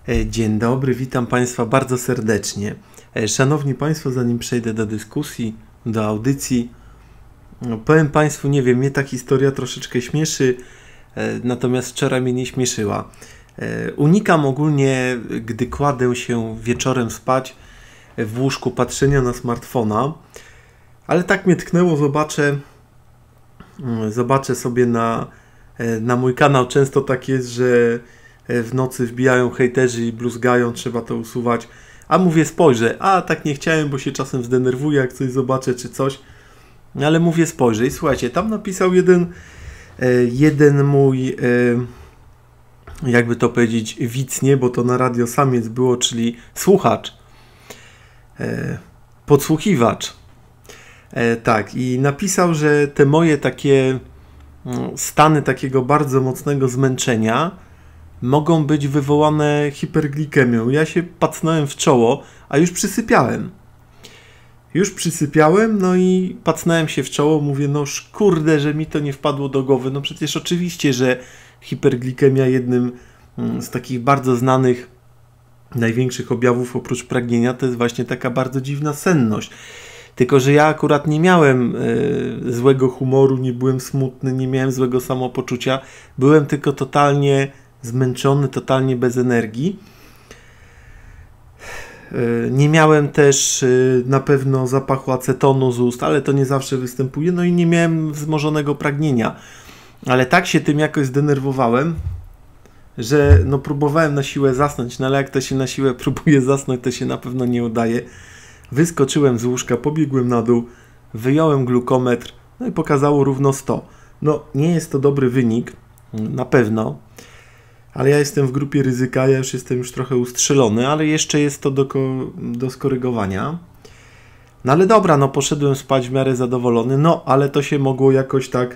Dzień dobry, witam Państwa bardzo serdecznie. Szanowni Państwo, zanim przejdę do dyskusji, do audycji, powiem Państwu, nie wiem, mnie ta historia troszeczkę śmieszy, natomiast wczoraj mnie nie śmieszyła. Unikam ogólnie, gdy kładę się wieczorem spać w łóżku, patrzenia na smartfona, ale tak mnie tknęło, zobaczę sobie na mój kanał. Często tak jest, że w nocy wbijają hejterzy i bluzgają, trzeba to usuwać. A mówię, spojrzę, a tak nie chciałem, bo się czasem zdenerwuję, jak coś zobaczę czy coś. Ale mówię, spojrzę i słuchajcie, tam napisał jeden mój, jakby to powiedzieć, widz, nie, bo to na Radio Samiec było, czyli słuchacz, podsłuchiwacz. Tak, i napisał, że te moje takie stany takiego bardzo mocnego zmęczenia mogą być wywołane hiperglikemią. Ja się pacnąłem w czoło, a już przysypiałem, no i pacnąłem się w czoło, mówię, no kurde, że mi to nie wpadło do głowy. No przecież oczywiście, że hiperglikemia jednym z takich bardzo znanych, największych objawów oprócz pragnienia to jest właśnie taka bardzo dziwna senność. Tylko że ja akurat nie miałem złego humoru, nie byłem smutny, nie miałem złego samopoczucia. Byłem tylko totalnie zmęczony, totalnie bez energii. Nie miałem też na pewno zapachu acetonu z ust, ale to nie zawsze występuje. No i nie miałem wzmożonego pragnienia. Ale tak się tym jakoś zdenerwowałem, że no próbowałem na siłę zasnąć, no ale jak to się na siłę próbuje zasnąć, to się na pewno nie udaje. Wyskoczyłem z łóżka, pobiegłem na dół, wyjąłem glukometr, no i pokazało równo 100. No, nie jest to dobry wynik, na pewno, ale ja jestem w grupie ryzyka, ja już jestem trochę ustrzelony, ale jeszcze jest to do skorygowania. No ale dobra, no poszedłem spać w miarę zadowolony, no ale to się mogło jakoś tak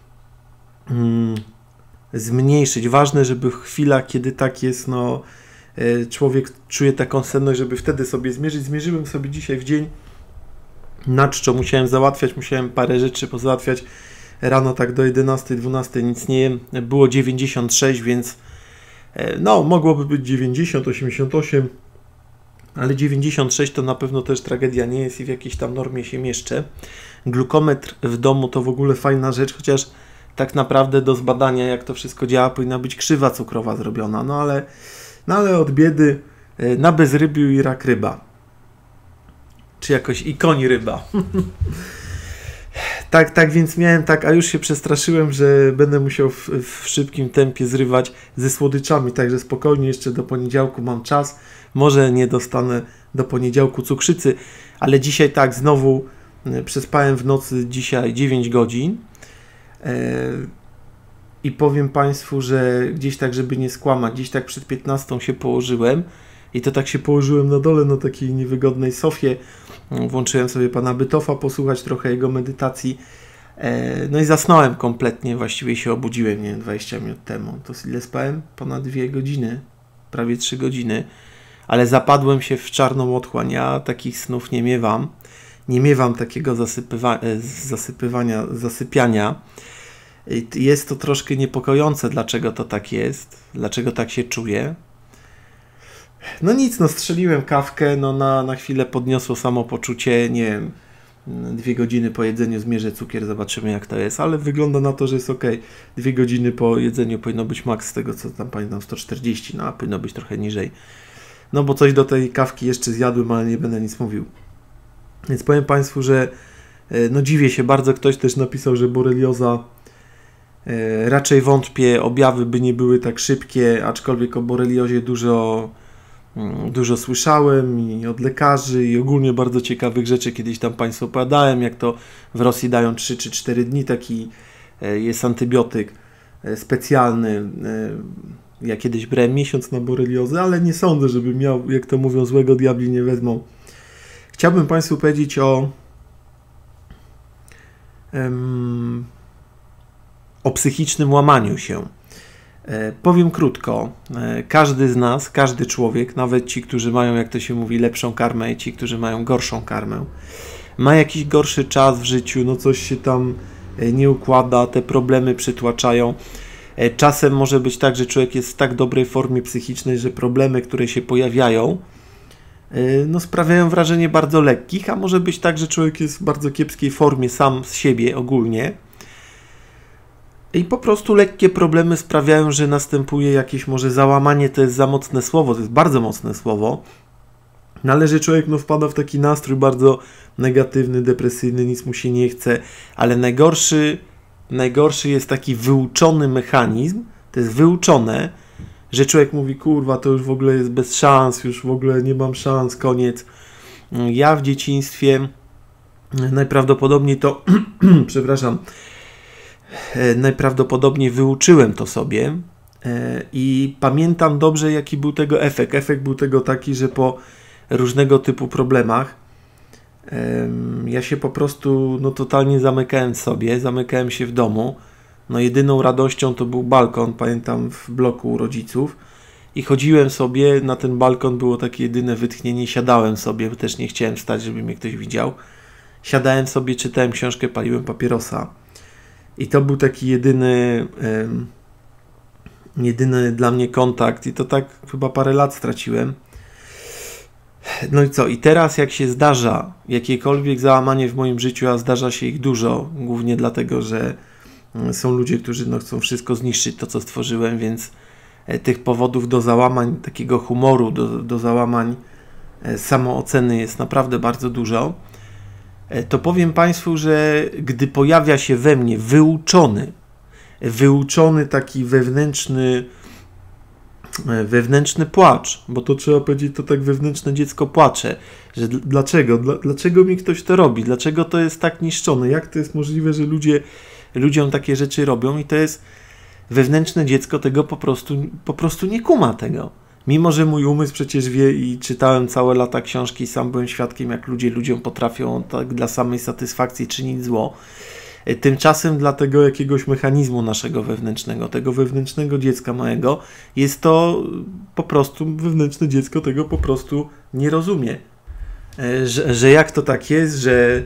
zmniejszyć. Ważne, żeby w chwilach, kiedy tak jest, no człowiek czuje taką senność, żeby wtedy sobie zmierzyć. Zmierzyłem sobie dzisiaj w dzień na czczo, musiałem parę rzeczy pozałatwiać rano tak do 11, 12, nic nie jem. Było 96, więc no mogłoby być 90, 88, ale 96 to na pewno też tragedia nie jest i w jakiejś tam normie się mieszczę. Glukometr w domu to w ogóle fajna rzecz, chociaż tak naprawdę do zbadania, jak to wszystko działa, powinna być krzywa cukrowa zrobiona, no ale od biedy na bezrybiu i rak ryba. Czy jakoś i koń ryba. Tak więc miałem tak, a już się przestraszyłem, że będę musiał w szybkim tempie zrywać ze słodyczami, także spokojnie, jeszcze do poniedziałku mam czas. Może nie dostanę do poniedziałku cukrzycy, ale dzisiaj tak, znowu przespałem w nocy dzisiaj 9 godzin. I powiem Państwu, że gdzieś tak, żeby nie skłamać, gdzieś tak przed 15 się położyłem i to tak się położyłem na dole na takiej niewygodnej sofie. Włączyłem sobie pana Bytofa, posłuchać trochę jego medytacji. No i zasnąłem kompletnie, właściwie się obudziłem, nie wiem, 20 minut temu. To ile spałem? Ponad 2 godziny, prawie 3 godziny, ale zapadłem się w czarną otchłań. Ja takich snów nie miewam. Nie miewam takiego zasypiania. Jest to troszkę niepokojące, dlaczego to tak jest, dlaczego tak się czuję. No nic, no strzeliłem kawkę, no na chwilę podniosło samopoczucie, nie wiem, 2 godziny po jedzeniu zmierzę cukier, zobaczymy jak to jest, ale wygląda na to, że jest ok. 2 godziny po jedzeniu powinno być maks z tego, co tam pamiętam, 140, no a powinno być trochę niżej. No bo coś do tej kawki jeszcze zjadłem, ale nie będę nic mówił. Więc powiem Państwu, że no dziwię się bardzo, ktoś też napisał, że borelioza, raczej wątpię, objawy by nie były tak szybkie, aczkolwiek o boreliozie dużo słyszałem i od lekarzy i ogólnie bardzo ciekawych rzeczy. Kiedyś tam Państwu opowiadałem, jak to w Rosji dają 3 czy 4 dni, taki jest antybiotyk specjalny. Ja kiedyś brałem miesiąc na boreliozę, ale nie sądzę, żeby miał, jak to mówią, złego diabli nie wezmą. Chciałbym Państwu powiedzieć o psychicznym łamaniu się. Powiem krótko, każdy z nas, każdy człowiek, nawet ci, którzy mają, jak to się mówi, lepszą karmę i ci, którzy mają gorszą karmę, ma jakiś gorszy czas w życiu, no coś się tam nie układa, te problemy przytłaczają. Czasem może być tak, że człowiek jest w tak dobrej formie psychicznej, że problemy, które się pojawiają, no sprawiają wrażenie bardzo lekkich, a może być tak, że człowiek jest w bardzo kiepskiej formie sam z siebie ogólnie i po prostu lekkie problemy sprawiają, że następuje jakieś może załamanie, to jest za mocne słowo, to jest bardzo mocne słowo, no ale że człowiek wpada w taki nastrój bardzo negatywny, depresyjny, nic mu się nie chce, ale najgorszy jest taki wyuczony mechanizm, to jest wyuczone, że człowiek mówi, kurwa, to już w ogóle jest bez szans, już w ogóle nie mam szans, koniec. Ja w dzieciństwie najprawdopodobniej to, przepraszam, najprawdopodobniej wyuczyłem to sobie i pamiętam dobrze, jaki był tego efekt. Efekt był tego taki, że po różnego typu problemach ja się po prostu totalnie zamykałem sobie, zamykałem się w domu. No jedyną radością to był balkon, pamiętam, w bloku u rodziców i chodziłem sobie, na ten balkon było takie jedyne wytchnienie, siadałem sobie, bo też nie chciałem wstać, żeby mnie ktoś widział. Siadałem sobie, czytałem książkę, paliłem papierosa i to był taki jedyny dla mnie kontakt i to tak chyba parę lat straciłem. No i co? I teraz jak się zdarza jakiekolwiek załamanie w moim życiu, a zdarza się ich dużo, głównie dlatego, że są ludzie, którzy chcą wszystko zniszczyć, to co stworzyłem, więc tych powodów do załamań, takiego humoru, do załamań samooceny jest naprawdę bardzo dużo. To powiem Państwu, że gdy pojawia się we mnie wyuczony taki wewnętrzny płacz, bo to trzeba powiedzieć, to tak wewnętrzne dziecko płacze, że dlaczego mi ktoś to robi, dlaczego to jest tak niszczone, jak to jest możliwe, że ludziom takie rzeczy robią i to jest wewnętrzne dziecko tego po prostu nie kuma tego. Mimo że mój umysł przecież wie i czytałem całe lata książki i sam byłem świadkiem, jak ludziom potrafią tak dla samej satysfakcji czynić zło. Tymczasem dla tego jakiegoś mechanizmu naszego wewnętrznego, tego wewnętrznego dziecka mojego, jest to po prostu wewnętrzne dziecko tego po prostu nie rozumie. Że jak to tak jest, że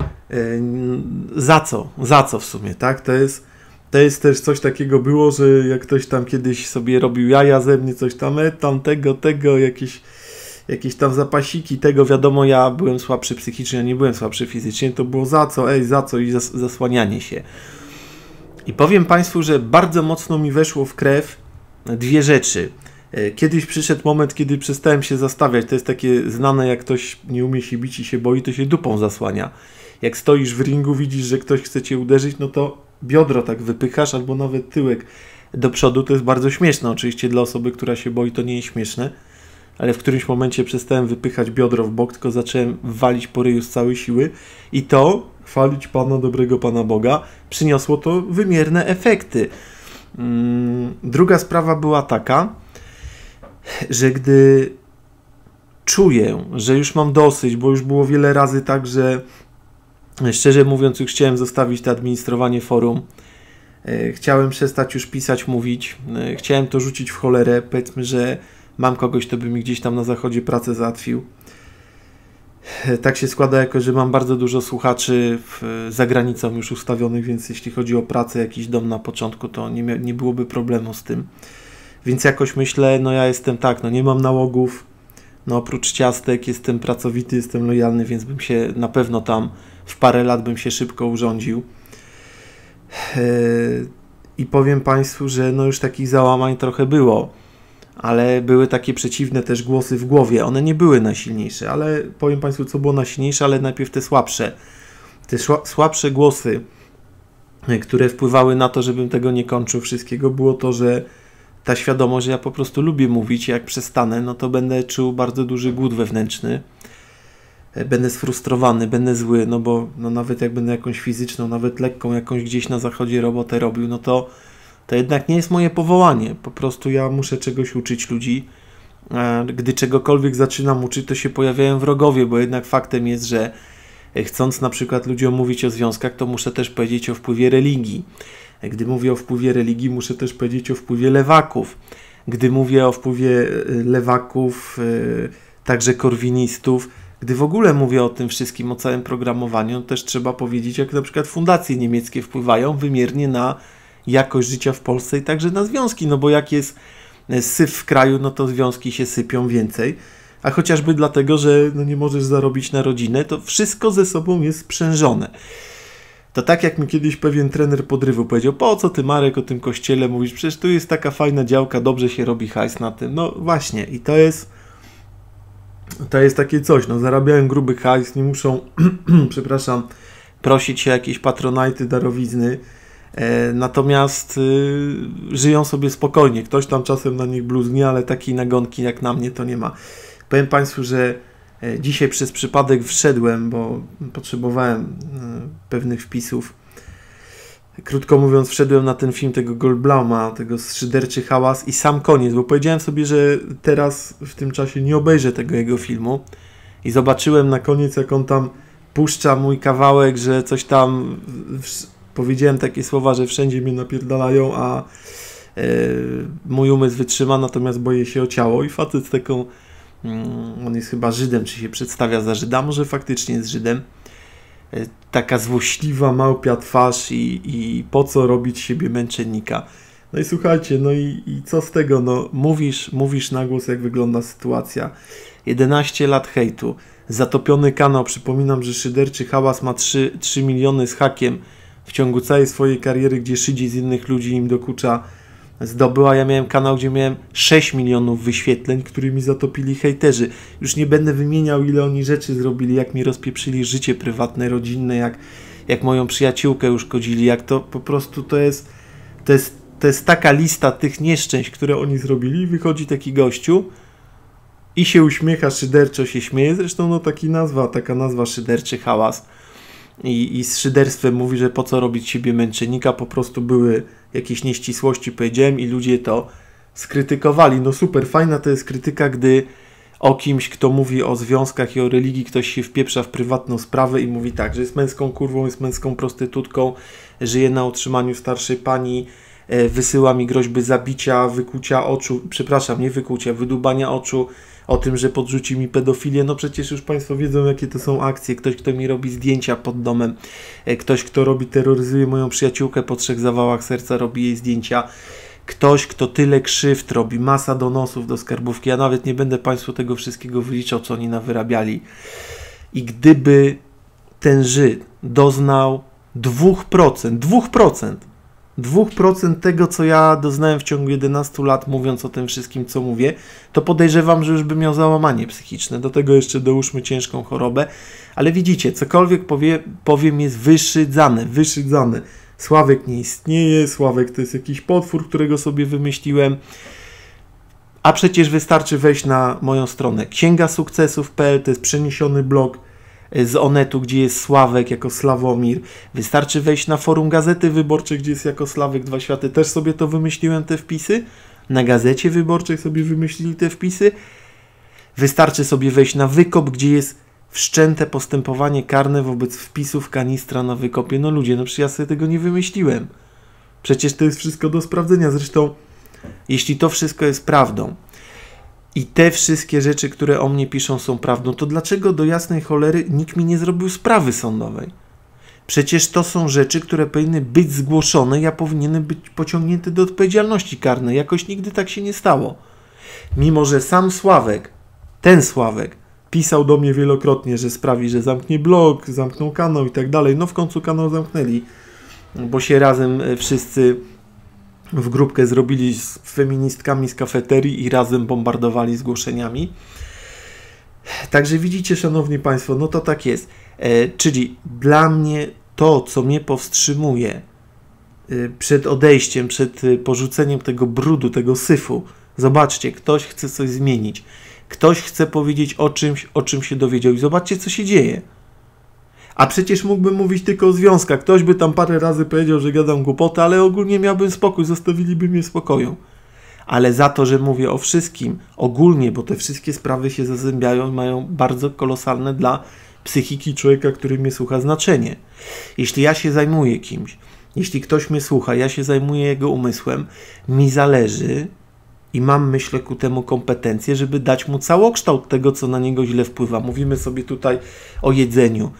za co w sumie, tak? To jest też coś takiego było, że jak ktoś tam kiedyś sobie robił jaja ze mnie, coś tam, tego, jakieś tam zapasiki, tego, wiadomo, ja byłem słabszy psychicznie, ja nie byłem słabszy fizycznie, to było za co i zasłanianie się. I powiem Państwu, że bardzo mocno mi weszło w krew dwie rzeczy. Kiedyś przyszedł moment, kiedy przestałem się zastawiać. To jest takie znane, jak ktoś nie umie się bić i się boi, to się dupą zasłania. Jak stoisz w ringu, widzisz, że ktoś chce cię uderzyć, no to biodro tak wypychasz, albo nawet tyłek do przodu. To jest bardzo śmieszne. Oczywiście dla osoby, która się boi, to nie jest śmieszne. Ale w którymś momencie przestałem wypychać biodro w bok, tylko zacząłem walić po ryju z całej siły i to, chwalić Pana, dobrego Pana Boga, przyniosło to wymierne efekty. Druga sprawa była taka, że gdy czuję, że już mam dosyć, bo już było wiele razy tak, że szczerze mówiąc już chciałem zostawić to administrowanie forum, chciałem przestać już pisać, mówić, chciałem to rzucić w cholerę, powiedzmy, że mam kogoś, kto by mi gdzieś tam na zachodzie pracę załatwił. Tak się składa jakoś, że mam bardzo dużo słuchaczy za granicą już ustawionych, więc jeśli chodzi o pracę, jakiś dom na początku, to nie byłoby problemu z tym. Więc jakoś myślę, ja jestem tak, nie mam nałogów, oprócz ciastek jestem pracowity, jestem lojalny, więc bym się na pewno tam w parę lat bym się szybko urządził. I powiem Państwu, że już takich załamań trochę było, ale były takie przeciwne też głosy w głowie. One nie były najsilniejsze, ale powiem Państwu, co było najsilniejsze, ale najpierw te słabsze. Te słabsze głosy, które wpływały na to, żebym tego nie kończył wszystkiego, było to, że ta świadomość, że ja po prostu lubię mówić, jak przestanę, to będę czuł bardzo duży głód wewnętrzny. Będę sfrustrowany, będę zły, bo nawet jak będę jakąś fizyczną, nawet lekką jakąś gdzieś na zachodzie robotę robił, to jednak nie jest moje powołanie. Po prostu ja muszę czegoś uczyć ludzi. Gdy czegokolwiek zaczynam uczyć, to się pojawiają wrogowie, bo jednak faktem jest, że chcąc na przykład ludziom mówić o związkach, to muszę też powiedzieć o wpływie religii. Gdy mówię o wpływie religii, muszę też powiedzieć o wpływie lewaków. Gdy mówię o wpływie lewaków, także korwinistów, gdy w ogóle mówię o tym wszystkim, o całym programowaniu, też trzeba powiedzieć, jak na przykład fundacje niemieckie wpływają wymiernie na jakość życia w Polsce i także na związki, no bo jak jest syf w kraju, no to związki się sypią więcej, a chociażby dlatego, że no nie możesz zarobić na rodzinę, to wszystko ze sobą jest sprzężone. To tak jak mi kiedyś pewien trener podrywu powiedział, po co ty, Marek, o tym kościele mówisz, przecież tu jest taka fajna działka, dobrze się robi hajs na tym. No właśnie i to jest takie coś, no zarabiają gruby hajs, nie muszą, przepraszam, prosić się jakieś patronajty, darowizny, natomiast żyją sobie spokojnie. Ktoś tam czasem na nich bluzgnie, ale takiej nagonki jak na mnie to nie ma. Powiem Państwu, że dzisiaj przez przypadek wszedłem, bo potrzebowałem pewnych wpisów. Krótko mówiąc, wszedłem na ten film tego Goldbluma, tego Szyderczy hałas i sam koniec, bo powiedziałem sobie, że teraz w tym czasie nie obejrzę tego jego filmu i zobaczyłem na koniec, jak on tam puszcza mój kawałek, że coś tam, powiedziałem takie słowa, że wszędzie mnie napierdalają, a mój umysł wytrzyma, natomiast boję się o ciało i facet z taką, on jest chyba Żydem, czy się przedstawia za Żyda, może faktycznie jest Żydem, taka złośliwa, małpia twarz i po co robić siebie męczennika. No i słuchajcie, no i co z tego, no mówisz na głos, jak wygląda sytuacja. 11 lat hejtu, zatopiony kanał, przypominam, że Szyderczy hałas ma 3 miliony z hakiem w ciągu całej swojej kariery, gdzie szydzi z innych ludzi im dokucza zdobyła. Ja miałem kanał, gdzie miałem 6 milionów wyświetleń, którymi zatopili hejterzy. Już nie będę wymieniał, ile oni rzeczy zrobili, jak mi rozpieprzyli życie prywatne, rodzinne, jak moją przyjaciółkę uszkodzili, jak to po prostu to jest taka lista tych nieszczęść, które oni zrobili. Wychodzi taki gościu i się uśmiecha, szyderczo się śmieje. Zresztą no taka nazwa Szyderczy hałas. I z szyderstwem mówi, że po co robić siebie męczennika, po prostu były jakieś nieścisłości, powiedziałem, i ludzie to skrytykowali. No super, fajna to jest krytyka, gdy o kimś, kto mówi o związkach i o religii, ktoś się wpieprza w prywatną sprawę i mówi tak, że jest męską kurwą, jest męską prostytutką, żyje na utrzymaniu starszej pani, wysyła mi groźby zabicia, wykucia oczu, przepraszam, nie wykucia, wydubania oczu, o tym, że podrzuci mi pedofilię. No przecież już Państwo wiedzą, jakie to są akcje. Ktoś, kto mi robi zdjęcia pod domem, ktoś, kto terroryzuje moją przyjaciółkę po 3 zawałach serca, robi jej zdjęcia. Ktoś, kto tyle krzywd robi, masa donosów do skarbówki. Ja nawet nie będę Państwu tego wszystkiego wyliczał, co oni nawyrabiali. I gdyby ten Żyd doznał 2% tego, co ja doznałem w ciągu 11 lat, mówiąc o tym wszystkim, co mówię, to podejrzewam, że już by miał załamanie psychiczne. Do tego jeszcze dołóżmy ciężką chorobę. Ale widzicie, cokolwiek powiem jest wyszydzane. Sławek nie istnieje, Sławek to jest jakiś potwór, którego sobie wymyśliłem. A przecież wystarczy wejść na moją stronę księgasukcesów.pl, to jest przeniesiony blog z Onetu, gdzie jest Sławek jako Sławomir. Wystarczy wejść na forum Gazety Wyborczej, gdzie jest jako Sławek Dwa Światy. Też sobie to wymyśliłem, te wpisy. Na Gazecie Wyborczej sobie wymyślili te wpisy. Wystarczy sobie wejść na Wykop, gdzie jest wszczęte postępowanie karne wobec wpisów kanistra na Wykopie. No ludzie, no przecież ja sobie tego nie wymyśliłem. Przecież to jest wszystko do sprawdzenia. Zresztą, jeśli to wszystko jest prawdą, i te wszystkie rzeczy, które o mnie piszą, są prawdą, to dlaczego do jasnej cholery nikt mi nie zrobił sprawy sądowej? Przecież to są rzeczy, które powinny być zgłoszone, ja powinienem być pociągnięty do odpowiedzialności karnej. Jakoś nigdy tak się nie stało. Mimo że sam Sławek, ten Sławek, pisał do mnie wielokrotnie, że sprawi, że zamknie blog, zamknął kanał i tak dalej. No w końcu kanał zamknęli, bo się razem wszyscy w grupkę zrobili z feministkami z kafeterii i razem bombardowali zgłoszeniami. Także widzicie, szanowni Państwo, no to tak jest. Czyli dla mnie to, co mnie powstrzymuje przed odejściem, przed porzuceniem tego brudu, tego syfu. Zobaczcie, ktoś chce coś zmienić. Ktoś chce powiedzieć o czym się dowiedział i zobaczcie, co się dzieje. A przecież mógłbym mówić tylko o związkach. Ktoś by tam parę razy powiedział, że gadam głupotę, ale ogólnie miałbym spokój, zostawiliby mnie w spokoju. Ale za to, że mówię o wszystkim ogólnie, bo te wszystkie sprawy się zazębiają i mają bardzo kolosalne dla psychiki człowieka, który mnie słucha, znaczenie. Jeśli ja się zajmuję kimś, jeśli ktoś mnie słucha, ja się zajmuję jego umysłem, mi zależy i mam, myślę, ku temu kompetencje, żeby dać mu całokształt tego, co na niego źle wpływa. Mówimy sobie tutaj o jedzeniu,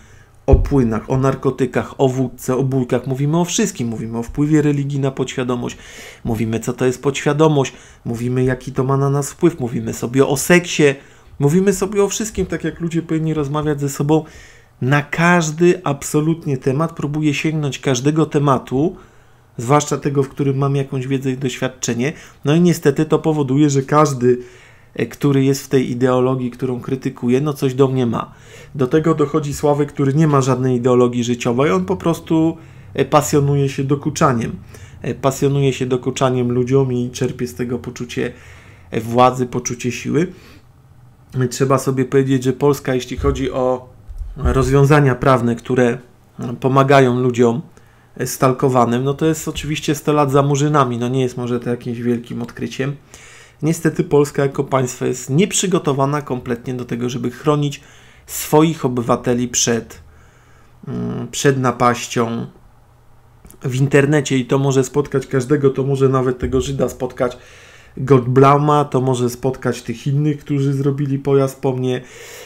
o płynach, o narkotykach, o wódce, o bójkach, mówimy o wszystkim, mówimy o wpływie religii na podświadomość, mówimy co to jest podświadomość, mówimy jaki to ma na nas wpływ, mówimy sobie o seksie, mówimy sobie o wszystkim, tak jak ludzie powinni rozmawiać ze sobą. Na każdy absolutnie temat próbuję sięgnąć każdego tematu, zwłaszcza tego, w którym mam jakąś wiedzę i doświadczenie. No i niestety to powoduje, że każdy, który jest w tej ideologii, którą krytykuje, no coś do mnie ma. Do tego dochodzi Sławek, który nie ma żadnej ideologii życiowej, on po prostu pasjonuje się dokuczaniem. Pasjonuje się dokuczaniem ludziom i czerpie z tego poczucie władzy, poczucie siły. Trzeba sobie powiedzieć, że Polska, jeśli chodzi o rozwiązania prawne, które pomagają ludziom stalkowanym, no to jest oczywiście 100 lat za murzynami, no nie jest może to jakimś wielkim odkryciem. Niestety Polska jako państwo jest nieprzygotowana kompletnie do tego, żeby chronić swoich obywateli przed napaścią w internecie i to może spotkać każdego, to może nawet tego Żyda spotkać Goldblauma, to może spotkać tych innych, którzy zrobili pojazd po mnie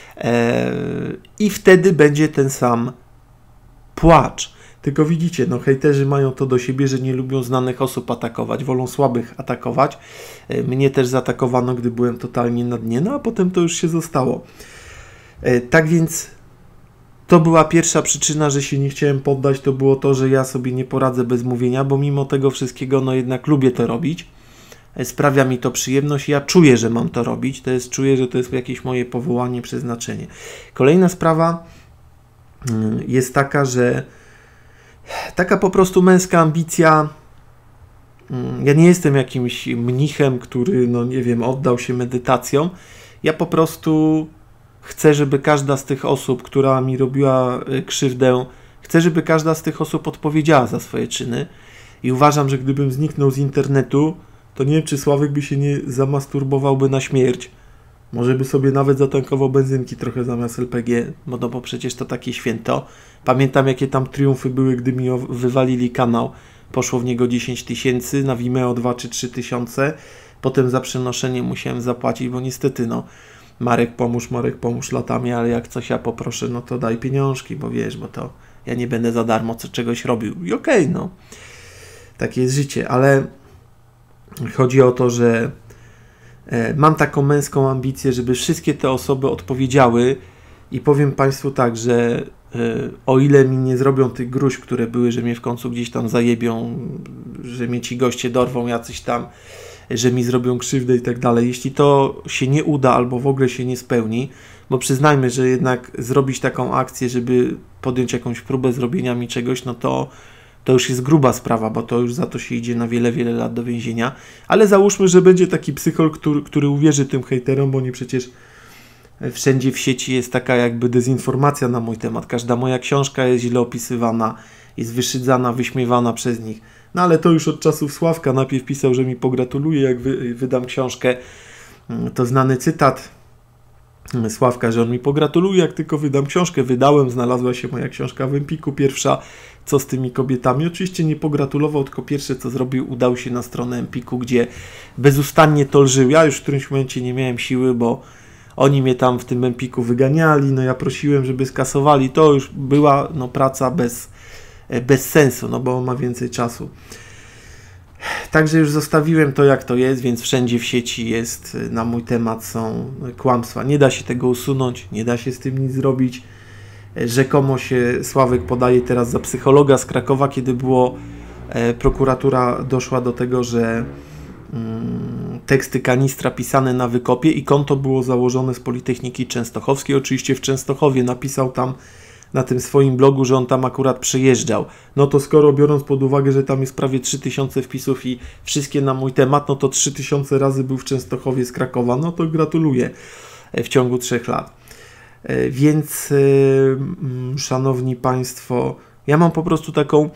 i wtedy będzie ten sam płacz. Tylko widzicie, no hejterzy mają to do siebie, że nie lubią znanych osób atakować, wolą słabych atakować. Mnie też zaatakowano, gdy byłem totalnie na dnie, no a potem to już się zostało. Tak więc to była pierwsza przyczyna, że się nie chciałem poddać, to było to, że ja sobie nie poradzę bez mówienia, bo mimo tego wszystkiego, no jednak lubię to robić. Sprawia mi to przyjemność, ja czuję, że mam to robić, czuję, że to jest jakieś moje powołanie, przeznaczenie. Kolejna sprawa jest taka, że taka po prostu męska ambicja, ja nie jestem jakimś mnichem, który, no nie wiem, oddał się medytacjom, ja po prostu chcę, żeby każda z tych osób, która mi robiła krzywdę, chcę, żeby każda z tych osób odpowiedziała za swoje czyny i uważam, że gdybym zniknął z internetu, to nie wiem, czy Sławek by się nie zamasturbowałby na śmierć. Może by sobie nawet zatankował benzynki trochę zamiast LPG, bo przecież to takie święto. Pamiętam, jakie tam triumfy były, gdy mi wywalili kanał. Poszło w niego 10 000, na Vimeo 2 czy 3 tysiące. Potem za przenoszenie musiałem zapłacić, bo niestety, no, Marek pomóż latami, ale jak coś ja poproszę, no to daj pieniążki, bo wiesz, bo to ja nie będę za darmo czegoś robił. I okej, no, takie jest życie, ale chodzi o to, że mam taką męską ambicję, żeby wszystkie te osoby odpowiedziały i powiem Państwu tak, że o ile mi nie zrobią tych gruźb, które były, że mnie w końcu gdzieś tam zajebią, że mnie ci goście dorwą jacyś tam, że mi zrobią krzywdę i tak dalej, jeśli to się nie uda albo w ogóle się nie spełni, bo przyznajmy, że jednak zrobić taką akcję, żeby podjąć jakąś próbę zrobienia mi czegoś, no to już jest gruba sprawa, bo to już za to się idzie na wiele, wiele lat do więzienia. Ale załóżmy, że będzie taki psycholog, który uwierzy tym hejterom, bo nie przecież wszędzie w sieci jest taka jakby dezinformacja na mój temat. Każda moja książka jest źle opisywana, jest wyszydzana, wyśmiewana przez nich. No ale to już od czasów Sławka. Najpierw pisał, że mi pogratuluje, jak wydam książkę. To znany cytat Sławka, że on mi pogratuluje, jak tylko wydam książkę. Wydałem, znalazła się moja książka w Empiku pierwsza, co z tymi kobietami. Oczywiście nie pogratulował, tylko pierwsze co zrobił, udał się na stronę Empiku, gdzie bezustannie to lżył. Ja już w którymś momencie nie miałem siły, bo oni mnie tam w tym Empiku wyganiali, no ja prosiłem, żeby skasowali. To już była no, praca bez sensu, no bo on ma więcej czasu. Także już zostawiłem to, jak to jest, więc wszędzie w sieci jest na mój temat są kłamstwa. Nie da się tego usunąć, nie da się z tym nic zrobić. Rzekomo się Sławek podaje teraz za psychologa z Krakowa, kiedy prokuratura doszła do tego, że teksty kanistra pisane na wykopie i konto było założone z Politechniki Częstochowskiej. Oczywiście w Częstochowie napisał tam na tym swoim blogu, że on tam akurat przejeżdżał. No to skoro biorąc pod uwagę, że tam jest prawie 3000 wpisów i wszystkie na mój temat, no to 3000 razy był w Częstochowie z Krakowa, no to gratuluję w ciągu 3 lat. Więc szanowni Państwo, ja mam po prostu taką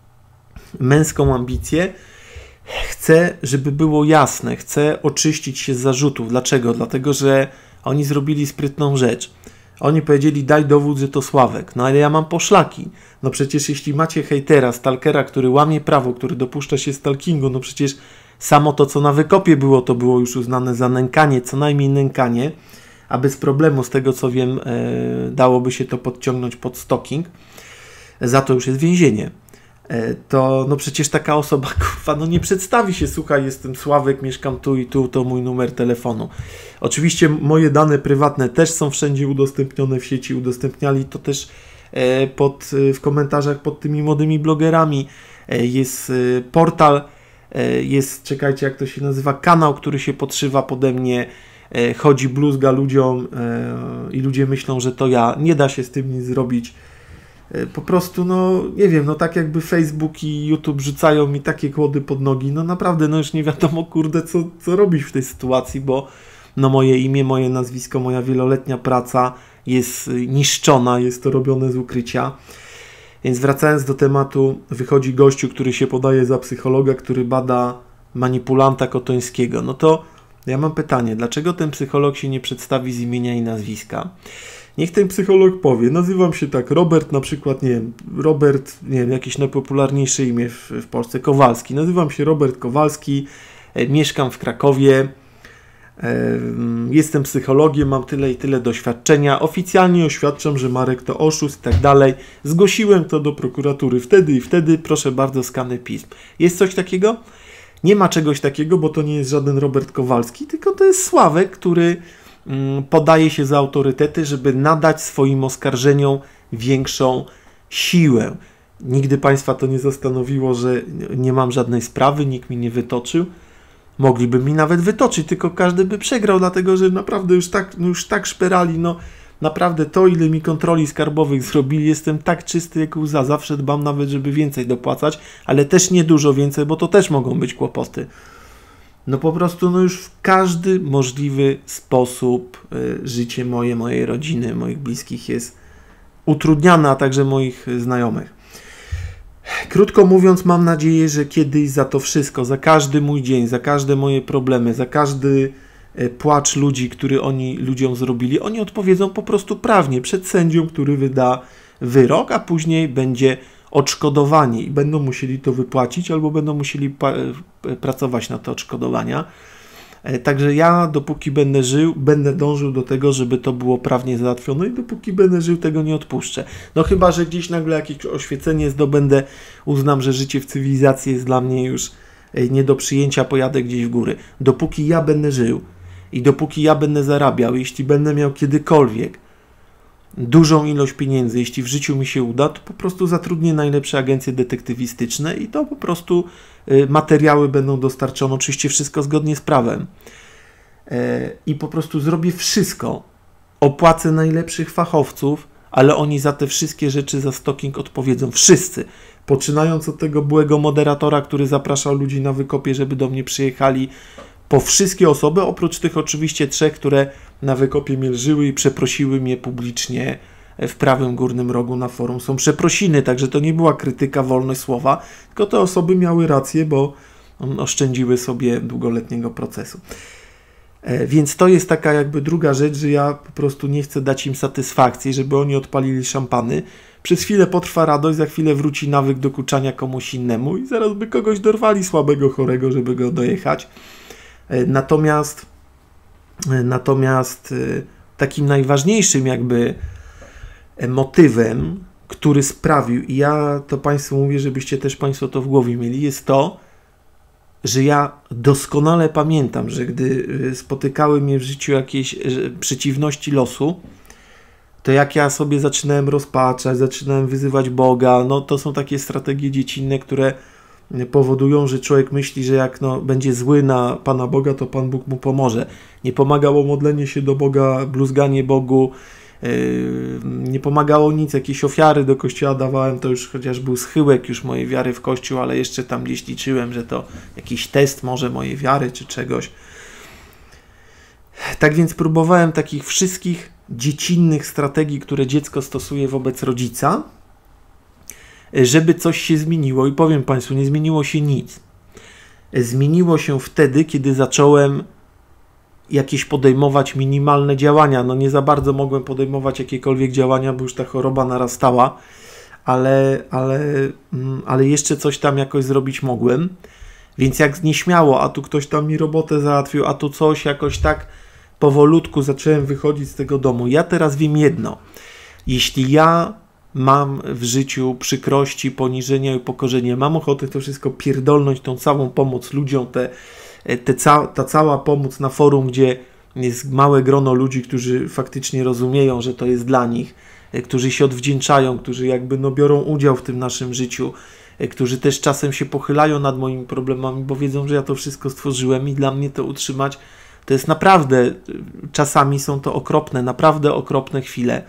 męską ambicję. Chcę, żeby było jasne, chcę oczyścić się z zarzutów. Dlaczego? Dlatego, że oni zrobili sprytną rzecz. Oni powiedzieli, daj dowód, że to Sławek. No ale ja mam poszlaki. No przecież jeśli macie hejtera, stalkera, który łamie prawo, który dopuszcza się stalkingu, no przecież samo to, co na wykopie było, to było już uznane za nękanie, co najmniej nękanie. a bez problemu, z tego co wiem, dałoby się to podciągnąć pod stalking, za to już jest więzienie. To no przecież taka osoba, kurwa, no nie przedstawi się, słuchaj, jestem Sławek, mieszkam tu i tu, to mój numer telefonu. Oczywiście moje dane prywatne też są wszędzie udostępnione w sieci, udostępniali to też w komentarzach pod tymi młodymi blogerami. Jest portal, jest, czekajcie, jak to się nazywa, kanał, który się podszywa pode mnie, chodzi, bluzga ludziom i ludzie myślą, że to ja. Nie da się z tym nic zrobić. Po prostu, no nie wiem, no tak jakby Facebook i YouTube rzucają mi takie kłody pod nogi, no naprawdę, no już nie wiadomo, kurde, co robić w tej sytuacji, bo no moje imię, moje nazwisko, moja wieloletnia praca jest niszczona, jest to robione z ukrycia. Więc wracając do tematu, wychodzi gościu, który się podaje za psychologa, który bada manipulanta kotońskiego. No to ja mam pytanie, dlaczego ten psycholog się nie przedstawi z imienia i nazwiska? Niech ten psycholog powie, nazywam się tak, Robert na przykład, nie wiem, Robert, nie wiem, jakieś najpopularniejsze imię w Polsce, Kowalski. Nazywam się Robert Kowalski, mieszkam w Krakowie, jestem psychologiem, mam tyle i tyle doświadczenia, oficjalnie oświadczam, że Marek to oszust i tak dalej. Zgłosiłem to do prokuratury wtedy i wtedy, proszę bardzo, skany pism. Jest coś takiego? Nie ma czegoś takiego, bo to nie jest żaden Robert Kowalski, tylko to jest Sławek, który podaje się za autorytety, żeby nadać swoim oskarżeniom większą siłę. Nigdy Państwa to nie zastanowiło, że nie mam żadnej sprawy, nikt mi nie wytoczył. Mogliby mi nawet wytoczyć, tylko każdy by przegrał, dlatego że naprawdę już tak szperali, no naprawdę to, ile mi kontroli skarbowych zrobili, jestem tak czysty jak łza, zawsze dbam nawet, żeby więcej dopłacać, ale też nie dużo więcej, bo to też mogą być kłopoty. No po prostu, no już w każdy możliwy sposób życie moje, mojej rodziny, moich bliskich jest utrudniane, a także moich znajomych. Krótko mówiąc, mam nadzieję, że kiedyś za to wszystko, za każdy mój dzień, za każde moje problemy, za każdy płacz ludzi, który oni ludziom zrobili, oni odpowiedzą po prostu prawnie przed sędzią, który wyda wyrok, a później będzie odszkodowanie i będą musieli to wypłacić albo będą musieli pracować na te odszkodowania. Także ja, dopóki będę żył, będę dążył do tego, żeby to było prawnie załatwione i dopóki będę żył, tego nie odpuszczę. No chyba, że gdzieś nagle jakieś oświecenie zdobędę, uznam, że życie w cywilizacji jest dla mnie już nie do przyjęcia, pojadę gdzieś w góry. Dopóki ja będę żył i dopóki ja będę zarabiał, jeśli będę miał kiedykolwiek dużą ilość pieniędzy, jeśli w życiu mi się uda, to po prostu zatrudnię najlepsze agencje detektywistyczne i to po prostu materiały będą dostarczone, oczywiście wszystko zgodnie z prawem. I po prostu zrobię wszystko, opłacę najlepszych fachowców, ale oni za te wszystkie rzeczy, za stalking odpowiedzą wszyscy. Poczynając od tego byłego moderatora, który zapraszał ludzi na wykopie, żeby do mnie przyjechali, po wszystkie osoby, oprócz tych oczywiście 3, które na wykopie mnie lżyły i przeprosiły mnie publicznie w prawym górnym rogu na forum. Są przeprosiny, także to nie była krytyka, wolność słowa, tylko te osoby miały rację, bo oszczędziły sobie długoletniego procesu. Więc to jest taka jakby druga rzecz, że ja po prostu nie chcę dać im satysfakcji, żeby oni odpalili szampany. Przez chwilę potrwa radość, za chwilę wróci nawyk dokuczania komuś innemu i zaraz by kogoś dorwali słabego, chorego, żeby go dojechać. Natomiast takim najważniejszym jakby motywem, który sprawił, i ja to Państwu mówię, żebyście też Państwo to w głowie mieli, jest to, że ja doskonale pamiętam, że gdy spotykały mnie w życiu jakieś przeciwności losu, to jak ja sobie zaczynałem rozpaczać, zaczynałem wyzywać Boga, no to są takie strategie dziecinne, które powodują, że człowiek myśli, że jak będzie zły na Pana Boga, to Pan Bóg mu pomoże. Nie pomagało modlenie się do Boga, bluzganie Bogu, nie pomagało nic, jakieś ofiary do kościoła dawałem, to już chociaż był schyłek już mojej wiary w kościół, ale jeszcze tam gdzieś liczyłem, że to jakiś test może mojej wiary czy czegoś. Tak więc próbowałem takich wszystkich dziecinnych strategii, które dziecko stosuje wobec rodzica, żeby coś się zmieniło i powiem Państwu, nie zmieniło się nic. Zmieniło się wtedy, kiedy zacząłem jakieś podejmować minimalne działania. No nie za bardzo mogłem podejmować jakiekolwiek działania, bo już ta choroba narastała, ale jeszcze coś tam jakoś zrobić mogłem. Więc jak nieśmiało, a tu ktoś tam mi robotę załatwił, a tu coś jakoś tak powolutku zacząłem wychodzić z tego domu. Ja teraz wiem jedno. Jeśli ja mam w życiu przykrości, poniżenia i upokorzenia, mam ochotę to wszystko pierdolnąć, tą całą pomoc ludziom, ta cała pomoc na forum, gdzie jest małe grono ludzi, którzy faktycznie rozumieją, że to jest dla nich, którzy się odwdzięczają, którzy jakby biorą udział w tym naszym życiu, którzy też czasem się pochylają nad moimi problemami, bo wiedzą, że ja to wszystko stworzyłem i dla mnie to utrzymać, to jest naprawdę, czasami są to okropne, naprawdę okropne chwile.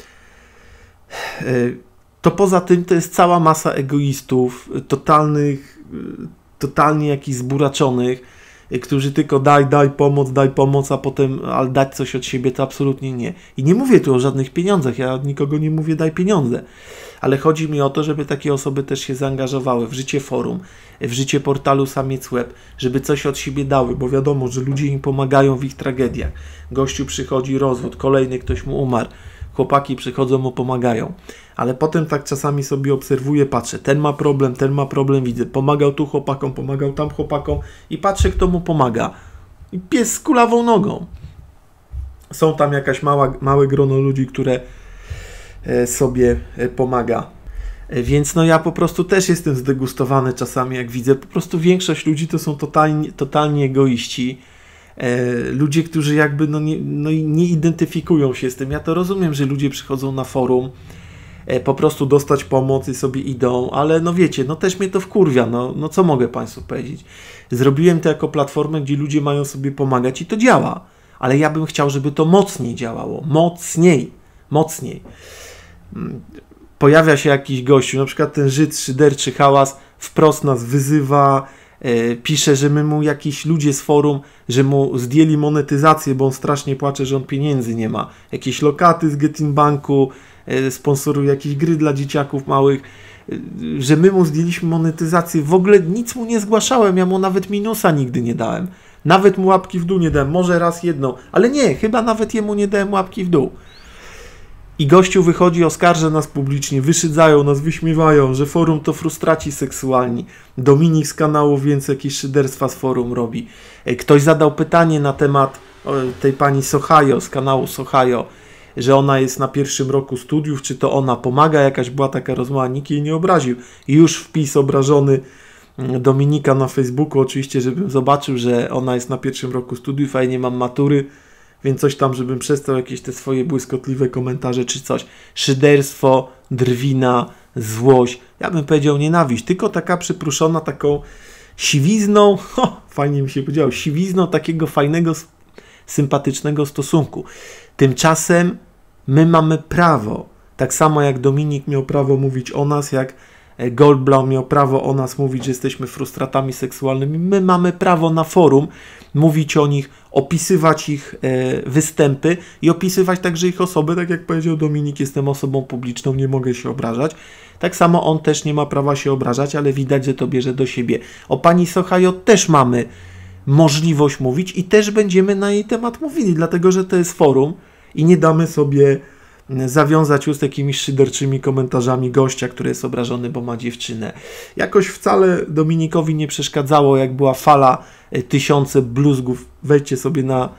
To poza tym to jest cała masa egoistów, totalnie jakichś zburaczonych, którzy tylko daj pomoc, a potem ale dać coś od siebie to absolutnie nie. I nie mówię tu o żadnych pieniądzach, ja nikogo nie mówię daj pieniądze, ale chodzi mi o to, żeby takie osoby też się zaangażowały w życie forum, w życie portalu Samiec Web, żeby coś od siebie dały, bo wiadomo, że ludzie im pomagają w ich tragediach. Gościu przychodzi rozwód, kolejny ktoś mu umarł, chłopaki przychodzą, mu pomagają. Ale potem tak czasami sobie obserwuję, patrzę, ten ma problem, widzę, pomagał tu chłopakom, pomagał tam chłopakom i patrzę, kto mu pomaga. I pies z kulawą nogą. Są tam jakaś małe grono ludzi, które sobie pomaga. Więc ja po prostu też jestem zdegustowany czasami, jak widzę. Po prostu większość ludzi to są totalnie egoiści. Ludzie, którzy jakby nie identyfikują się z tym. Ja to rozumiem, że ludzie przychodzą na forum po prostu dostać pomoc i sobie idą, ale wiecie, też mnie to wkurwia, co mogę Państwu powiedzieć. Zrobiłem to jako platformę, gdzie ludzie mają sobie pomagać i to działa, ale ja bym chciał, żeby to mocniej działało, mocniej. Pojawia się jakiś gościu, na przykład ten Żyd, szyderczy hałas, wprost nas wyzywa, pisze, że my mu jakiś ludzie z forum, że mu zdjęli monetyzację, bo on strasznie płacze, że on pieniędzy nie ma. Jakieś lokaty z Getin Banku, sponsoruje jakieś gry dla dzieciaków małych, że my mu zdjęliśmy monetyzację. W ogóle nic mu nie zgłaszałem, ja mu nawet minusa nigdy nie dałem. Nawet mu łapki w dół nie dałem, może raz jedną, ale nie, chyba nawet jemu nie dałem łapki w dół. I gościu wychodzi, oskarża nas publicznie, wyszydzają nas, wyśmiewają, że forum to frustraci seksualni. Dominik z kanału więcej jakieś szyderstwa z forum robi. Ktoś zadał pytanie na temat tej pani Sohajo, z kanału Sohajo, że ona jest na pierwszym roku studiów, czy to ona pomaga, jakaś była taka rozmowa, nikt jej nie obraził. I już wpis obrażony Dominika na Facebooku, oczywiście, żebym zobaczył, że ona jest na pierwszym roku studiów, a ja nie mam matury, więc coś tam, żebym przestał jakieś te swoje błyskotliwe komentarze czy coś. Szyderstwo, drwina, złość, ja bym powiedział nienawiść, tylko taka przypruszona taką siwizną, fajnie mi się powiedziało, siwizną takiego fajnego, sympatycznego stosunku. Tymczasem my mamy prawo, tak samo jak Dominik miał prawo mówić o nas, jak Goldblaum miał prawo o nas mówić, że jesteśmy frustratami seksualnymi, my mamy prawo na forum mówić o nich, opisywać ich występy i opisywać także ich osoby, tak jak powiedział Dominik, jestem osobą publiczną, nie mogę się obrażać. Tak samo on też nie ma prawa się obrażać, ale widać, że to bierze do siebie. O pani Sohajo też mamy możliwość mówić i też będziemy na jej temat mówili, dlatego że to jest forum i nie damy sobie zawiązać ust jakimiś szyderczymi komentarzami gościa, który jest obrażony, bo ma dziewczynę. Jakoś wcale Dominikowi nie przeszkadzało, jak była fala, tysiące bluzgów. Wejdźcie sobie na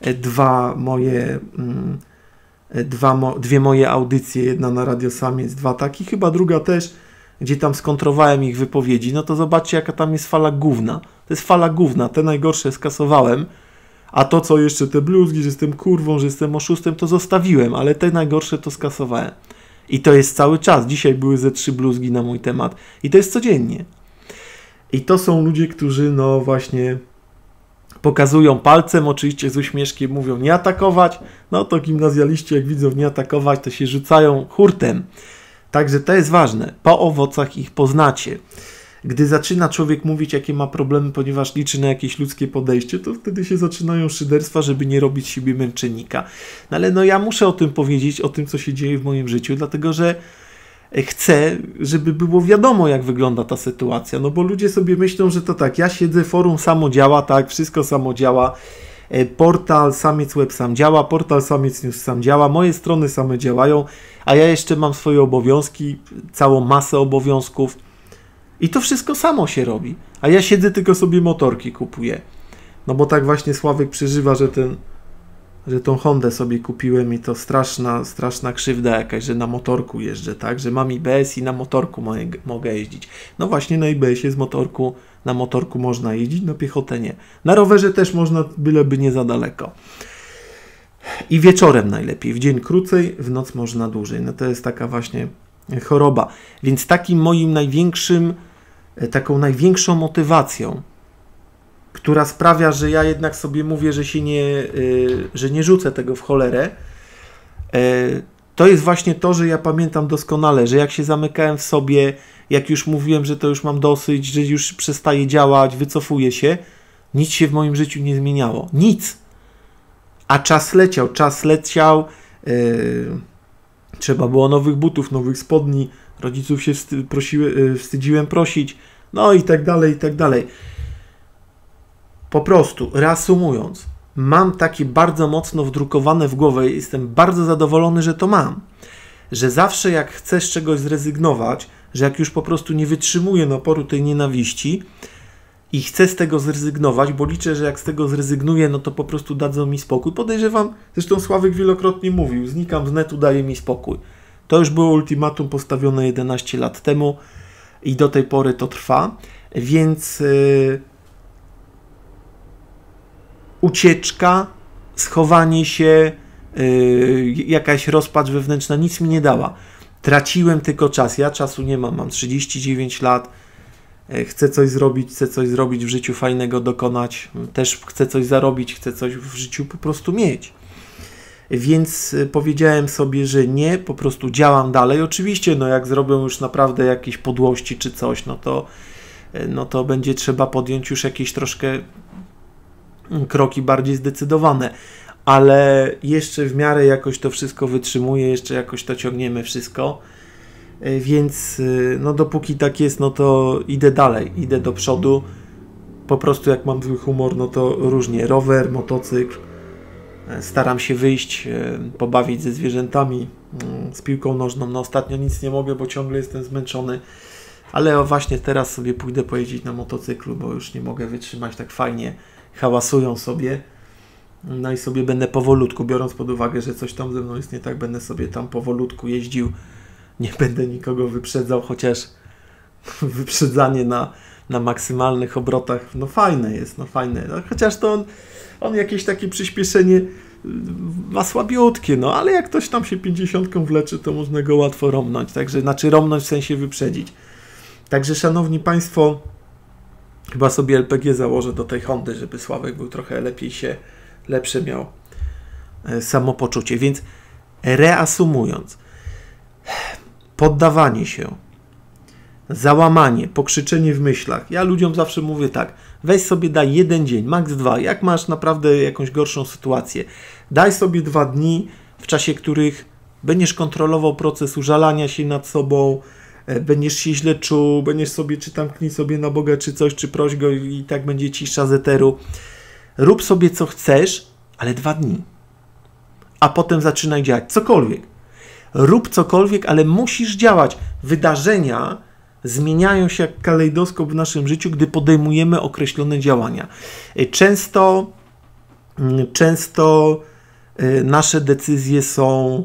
dwie moje audycje, jedna na Radio Samiec, dwa taki, chyba druga też, gdzie tam skontrowałem ich wypowiedzi, to zobaczcie, jaka tam jest fala gówna. To jest fala gówna, te najgorsze skasowałem, a to, co jeszcze te bluzgi, że jestem kurwą, że jestem oszustem, to zostawiłem, ale te najgorsze to skasowałem. I to jest cały czas. Dzisiaj były ze 3 bluzgi na mój temat. I to jest codziennie. I to są ludzie, którzy właśnie pokazują palcem, oczywiście z uśmieszkiem mówią nie atakować. To gimnazjaliści jak widzą nie atakować, to się rzucają hurtem. Także to jest ważne. Po owocach ich poznacie. Gdy zaczyna człowiek mówić, jakie ma problemy, ponieważ liczy na jakieś ludzkie podejście, to wtedy się zaczynają szyderstwa, żeby nie robić siebie męczennika. Ale ja muszę o tym powiedzieć, o tym, co się dzieje w moim życiu, dlatego że chcę, żeby było wiadomo, jak wygląda ta sytuacja. Bo ludzie sobie myślą, że to tak, ja siedzę, forum samo działa, tak, wszystko samo działa, portal Samiec Web sam działa, portal Samiec News sam działa, moje strony same działają, a ja jeszcze mam swoje obowiązki, całą masę obowiązków. I to wszystko samo się robi. A ja siedzę, tylko sobie motorki kupuję. Bo tak właśnie Sławek przeżywa, że ten że tą Hondę sobie kupiłem i to straszna krzywda jakaś, że na motorku jeżdżę, tak? Że mam IBS i na motorku mogę jeździć. No właśnie na IBS-ie na motorku można jeździć, na piechotę nie. Na rowerze też można, byleby nie za daleko. I wieczorem najlepiej, w dzień krócej, w noc można dłużej. No to jest taka właśnie choroba. Więc takim moim taką największą motywacją, która sprawia, że ja jednak sobie mówię, że nie rzucę tego w cholerę, to jest właśnie to, że ja pamiętam doskonale, że jak się zamykałem w sobie, jak już mówiłem, że to już mam dosyć, że już przestaje działać, wycofuję się, nic się w moim życiu nie zmieniało. Nic. A czas leciał, trzeba było nowych butów, nowych spodni, rodziców się wstydziłem prosić, no i tak dalej, i tak dalej. Po prostu, reasumując, mam takie bardzo mocno wdrukowane w głowę i jestem bardzo zadowolony, że to mam. Że zawsze jak chcę z czegoś zrezygnować, że jak już po prostu nie wytrzymuję naporu tej nienawiści i chcę z tego zrezygnować, bo liczę, że jak z tego zrezygnuję, no to po prostu dadzą mi spokój. Podejrzewam, zresztą Sławek wielokrotnie mówił, znikam z netu, daje mi spokój. To już było ultimatum postawione 11 lat temu i do tej pory to trwa, więc ucieczka, schowanie się, jakaś rozpacz wewnętrzna nic mi nie dała. Traciłem tylko czas. Ja czasu nie mam 39 lat, chcę coś zrobić w życiu fajnego, dokonać, też chcę coś zarobić, chcę coś w życiu po prostu mieć. Więc powiedziałem sobie, że nie, po prostu działam dalej. Oczywiście, no jak zrobią już naprawdę jakieś podłości czy coś, no to będzie trzeba podjąć już jakieś troszkę kroki bardziej zdecydowane, ale jeszcze w miarę jakoś to wszystko wytrzymuję, jeszcze jakoś to ciągniemy wszystko, więc no dopóki tak jest, no to idę dalej, idę do przodu, po prostu jak mam zły humor, no to różnie, rower, motocykl, staram się wyjść, pobawić ze zwierzętami, z piłką nożną, no ostatnio nic nie mogę, bo ciągle jestem zmęczony, ale właśnie teraz sobie pójdę pojeździć na motocyklu, bo już nie mogę wytrzymać tak fajnie, hałasują sobie, no i sobie będę powolutku, biorąc pod uwagę, że coś tam ze mną jest nie tak, będę sobie tam powolutku jeździł, nie będę nikogo wyprzedzał, chociaż wyprzedzanie na maksymalnych obrotach, no fajne jest, no chociaż to on jakieś takie przyspieszenie ma słabiutkie, no ale jak ktoś tam się 50 wleczy, to można go łatwo romnąć, także, romnąć w sensie wyprzedzić. Także szanowni Państwo, chyba sobie LPG założę do tej Hondy, żeby Sławek był trochę lepsze miał samopoczucie. Więc reasumując, poddawanie się, załamanie, pokrzyczenie w myślach. Ja ludziom zawsze mówię tak, weź sobie daj 1 dzień, maks 2, jak masz naprawdę jakąś gorszą sytuację, daj sobie 2 dni, w czasie których będziesz kontrolował proces użalania się nad sobą, będziesz się źle czuł, będziesz sobie, czy tam knij sobie na Boga, czy coś, czy proś go i tak będzie cisza z eteru. Rób sobie co chcesz, ale 2 dni. A potem zaczynaj działać. Cokolwiek. Rób cokolwiek, ale musisz działać. Wydarzenia zmieniają się jak kalejdoskop w naszym życiu, gdy podejmujemy określone działania. Często nasze decyzje są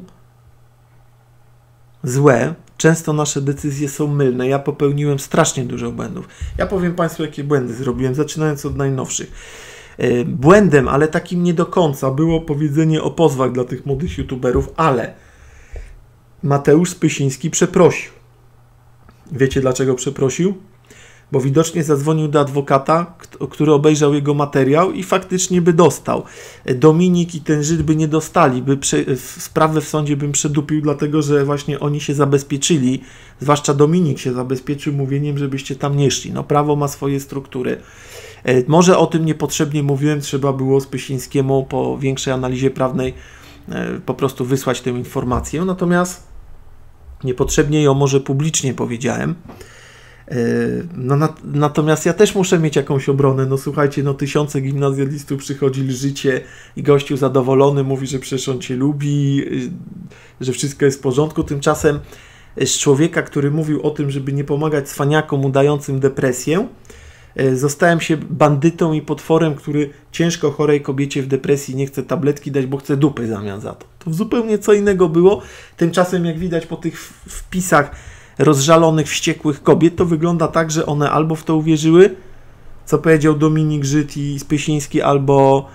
złe, często nasze decyzje są mylne. Ja popełniłem strasznie dużo błędów. Ja powiem Państwu, jakie błędy zrobiłem, zaczynając od najnowszych. Błędem, ale takim nie do końca, było powiedzenie o pozwach dla tych młodych youtuberów, ale Mateusz Spysiński przeprosił. Wiecie dlaczego przeprosił? Bo widocznie zadzwonił do adwokata, który obejrzał jego materiał i faktycznie by dostał. Dominik i ten Żyd by nie dostali, sprawę w sądzie bym przedupił, dlatego że właśnie oni się zabezpieczyli, zwłaszcza Dominik się zabezpieczył mówieniem, żebyście tam nie szli. No prawo ma swoje struktury. Może o tym niepotrzebnie mówiłem, trzeba było Spysińskiemu po większej analizie prawnej po prostu wysłać tę informację, natomiast niepotrzebnie ją może publicznie powiedziałem. Natomiast ja też muszę mieć jakąś obronę. No słuchajcie, no tysiące gimnazjalistów przychodzi życie i gościu zadowolony mówi, że przecież on cię lubi, że wszystko jest w porządku. Tymczasem z człowieka, który mówił o tym, żeby nie pomagać cwaniakom udającym depresję, Zostałem się bandytą i potworem, który ciężko chorej kobiecie w depresji nie chce tabletki dać, bo chce dupy w zamian za to. To zupełnie co innego było. Tymczasem, jak widać po tych wpisach rozżalonych, wściekłych kobiet, to wygląda tak, że one albo w to uwierzyły, co powiedział Dominik Żyd i Spysiński, albo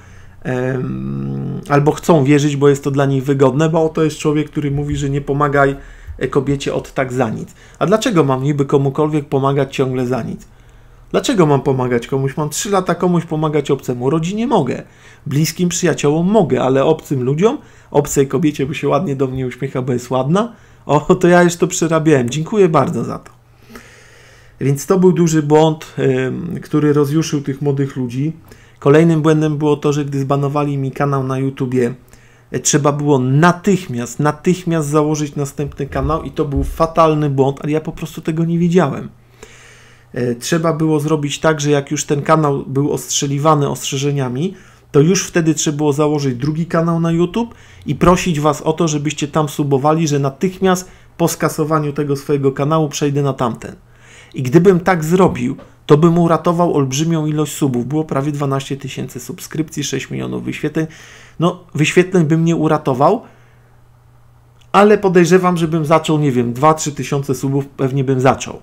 chcą wierzyć, bo jest to dla nich wygodne, bo oto jest człowiek, który mówi, że nie pomagaj kobiecie od tak za nic. A dlaczego mam niby komukolwiek pomagać ciągle za nic? Dlaczego mam pomagać komuś? Mam 3 lata komuś pomagać obcemu. Rodzinie mogę. Bliskim przyjaciołom mogę, ale obcym ludziom, obcej kobiecie, bo się ładnie do mnie uśmiecha, bo jest ładna, to ja już to przerabiałem. Dziękuję bardzo za to. Więc to był duży błąd, który rozjuszył tych młodych ludzi. Kolejnym błędem było to, że gdy zbanowali mi kanał na YouTubie, trzeba było natychmiast założyć następny kanał i to był fatalny błąd, ale ja po prostu tego nie wiedziałem. Trzeba było zrobić tak, że jak już ten kanał był ostrzeliwany ostrzeżeniami, to już wtedy trzeba było założyć drugi kanał na YouTube i prosić Was o to, żebyście tam subowali, że natychmiast po skasowaniu tego swojego kanału przejdę na tamten. I gdybym tak zrobił, to bym uratował olbrzymią ilość subów. Było prawie 12 000 subskrypcji, 6 milionów wyświetleń. No, wyświetleń bym nie uratował, ale podejrzewam, żebym zaczął, nie wiem, 2-3 tysiące subów pewnie bym zaczął.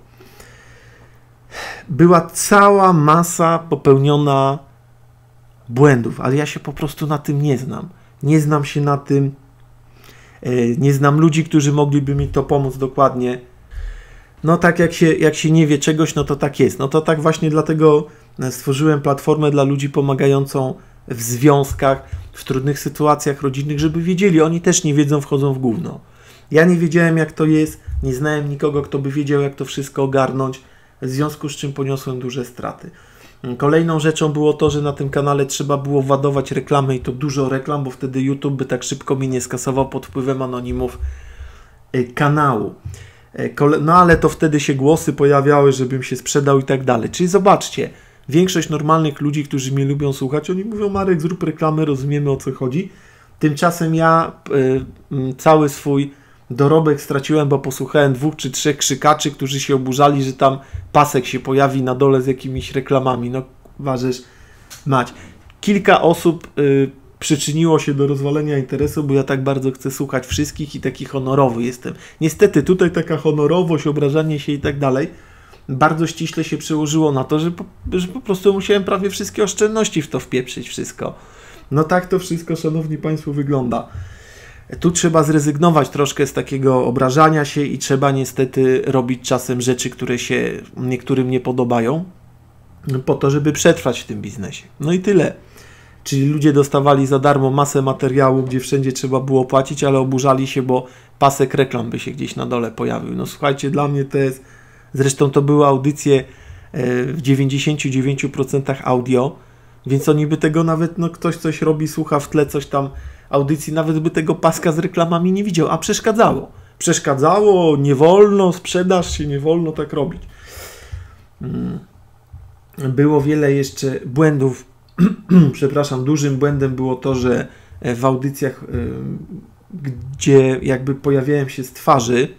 Była cała masa popełniona błędów, ale ja się po prostu na tym nie znam. Nie znam się na tym, nie znam ludzi, którzy mogliby mi to pomóc dokładnie. No tak jak się nie wie czegoś, no to tak jest. No to tak właśnie dlatego stworzyłem platformę dla ludzi pomagającą w związkach, w trudnych sytuacjach rodzinnych, żeby wiedzieli, oni też nie wiedzą, wchodzą w gówno. Ja nie wiedziałem, jak to jest, nie znałem nikogo, kto by wiedział, jak to wszystko ogarnąć, w związku z czym poniosłem duże straty. Kolejną rzeczą było to, że na tym kanale trzeba było ładować reklamy i to dużo reklam, bo wtedy YouTube by tak szybko mnie nie skasował pod wpływem anonimów kanału. No ale to wtedy się głosy pojawiały, żebym się sprzedał i tak dalej. Czyli zobaczcie, większość normalnych ludzi, którzy mnie lubią słuchać, oni mówią: Marek, zrób reklamę, rozumiemy, o co chodzi. Tymczasem ja cały swój dorobek straciłem, bo posłuchałem 2 czy 3 krzykaczy, którzy się oburzali, że tam pasek się pojawi na dole z jakimiś reklamami. No ważysz mać. Kilka osób przyczyniło się do rozwalenia interesu, bo ja tak bardzo chcę słuchać wszystkich i taki honorowy jestem. Niestety tutaj taka honorowość, obrażanie się i tak dalej bardzo ściśle się przełożyło na to, że po prostu musiałem prawie wszystkie oszczędności w to wpieprzyć wszystko. No tak to wszystko, szanowni państwo, wygląda. Tu trzeba zrezygnować troszkę z takiego obrażania się i trzeba niestety robić czasem rzeczy, które się niektórym nie podobają, po to, żeby przetrwać w tym biznesie. No i tyle. Czyli ludzie dostawali za darmo masę materiału, gdzie wszędzie trzeba było płacić, ale oburzali się, bo pasek reklam by się gdzieś na dole pojawił. No słuchajcie, dla mnie to jest... Zresztą to były audycje w 99% audio, więc oni by tego nawet, no ktoś coś robi, słucha w tle coś tam audycji, nawet by tego paska z reklamami nie widział, a przeszkadzało. Przeszkadzało, nie wolno, sprzedaż się, nie wolno tak robić. Było wiele jeszcze błędów. Przepraszam, dużym błędem było to, że w audycjach, gdzie jakby pojawiałem się z twarzy,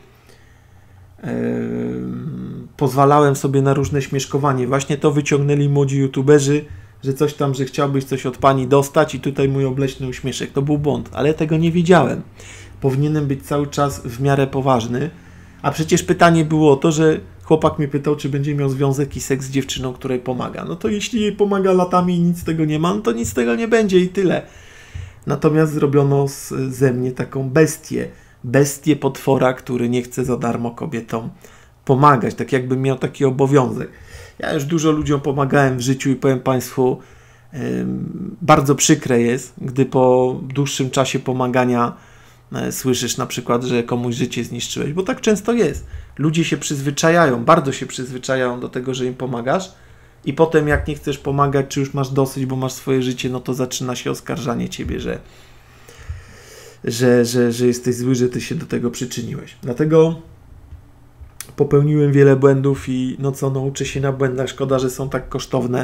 pozwalałem sobie na różne śmieszkowanie. Właśnie to wyciągnęli młodzi youtuberzy, że coś tam, że chciałbyś coś od pani dostać i tutaj mój obleśny uśmieszek. To był błąd, ale tego nie wiedziałem. Powinienem być cały czas w miarę poważny, a przecież pytanie było o to, że chłopak mnie pytał, czy będzie miał związek i seks z dziewczyną, której pomaga. No to jeśli jej pomaga latami i nic z tego nie ma, no to nic z tego nie będzie i tyle. Natomiast zrobiono ze mnie taką bestię potwora, który nie chce za darmo kobietom pomagać, tak jakbym miał taki obowiązek. Ja już dużo ludziom pomagałem w życiu i powiem Państwu, bardzo przykre jest, gdy po dłuższym czasie pomagania słyszysz na przykład, że komuś życie zniszczyłeś, bo tak często jest. Ludzie się przyzwyczajają, bardzo się przyzwyczajają do tego, że im pomagasz i potem jak nie chcesz pomagać, czy już masz dosyć, bo masz swoje życie, no to zaczyna się oskarżanie ciebie, że jesteś zły, że ty się do tego przyczyniłeś. Dlatego popełniłem wiele błędów i uczę się na błędach. Szkoda, że są tak kosztowne.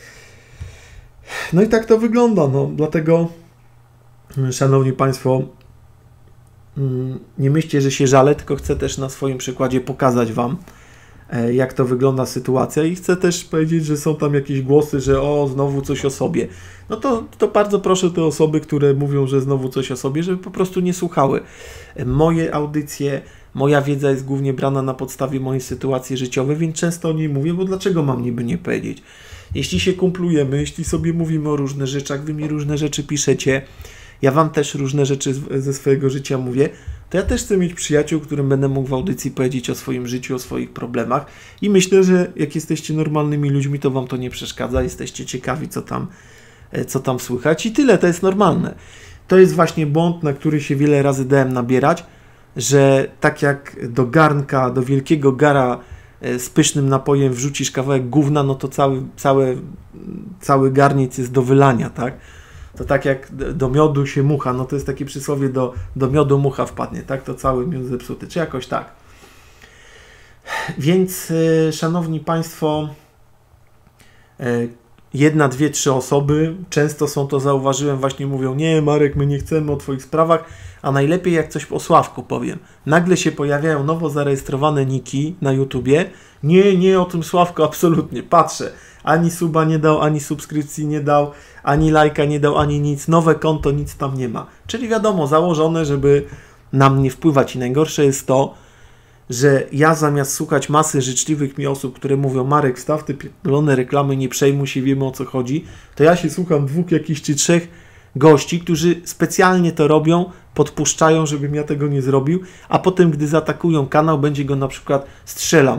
No i tak to wygląda. No, dlatego, szanowni Państwo, nie myślcie, że się żalę, tylko chcę też na swoim przykładzie pokazać Wam, jak to wygląda sytuacja i chcę też powiedzieć, że są tam jakieś głosy, że o, znowu coś o sobie. No to bardzo proszę te osoby, które mówią, że znowu coś o sobie, żeby po prostu nie słuchały. Moje audycje, moja wiedza jest głównie brana na podstawie mojej sytuacji życiowej, więc często o niej mówię, bo dlaczego mam niby nie powiedzieć? Jeśli się kumplujemy, jeśli sobie mówimy o różnych rzeczach, wy mi różne rzeczy piszecie, ja wam też różne rzeczy ze swojego życia mówię, to ja też chcę mieć przyjaciół, którym będę mógł w audycji powiedzieć o swoim życiu, o swoich problemach i myślę, że jak jesteście normalnymi ludźmi, to wam to nie przeszkadza, jesteście ciekawi, co tam słychać i tyle, to jest normalne. To jest właśnie błąd, na który się wiele razy dałem nabierać, że tak jak do garnka, do wielkiego gara z pysznym napojem wrzucisz kawałek gówna, no to cały garniec jest do wylania, tak? To tak jak do miodu się mucha, no to jest takie przysłowie, do miodu mucha wpadnie, tak? To cały miód zepsuty, czy jakoś tak. Więc, szanowni Państwo, 1, 2, 3 osoby, często są to, zauważyłem, właśnie mówią, nie Marek, my nie chcemy o Twoich sprawach, a najlepiej jak coś o Sławku powiem. Nagle się pojawiają nowo zarejestrowane niki na YouTubie, nie o tym Sławku, absolutnie, patrzę, ani suba nie dał, ani subskrypcji nie dał, ani lajka nie dał, ani nic, nowe konto, nic tam nie ma. Czyli wiadomo, założone, żeby na mnie wpływać i najgorsze jest to, że ja zamiast słuchać masy życzliwych mi osób, które mówią Marek, wstaw te pierdolone reklamy, nie przejmuj się, wiemy o co chodzi, to ja się słucham 2 jakichś czy 3 gości, którzy specjalnie to robią, podpuszczają, żebym ja tego nie zrobił, a potem, gdy zaatakują kanał, będzie go na przykład, strzelam,